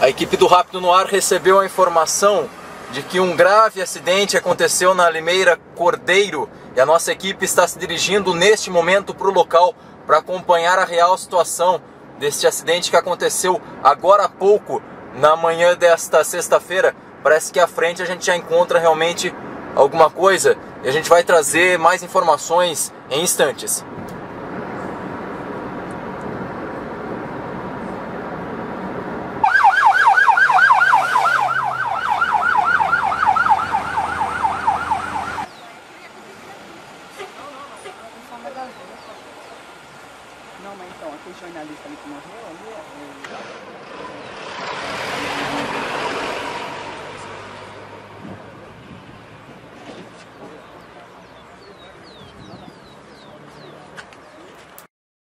A equipe do Rápido no Ar recebeu a informação de que um grave acidente aconteceu na Limeira Cordeiro e a nossa equipe está se dirigindo neste momento para o local para acompanhar a real situação deste acidente que aconteceu agora há pouco, na manhã desta sexta-feira. Parece que à frente a gente já encontra realmente alguma coisa e a gente vai trazer mais informações em instantes. Não, mas então, aquele jornalista ali que morreu ali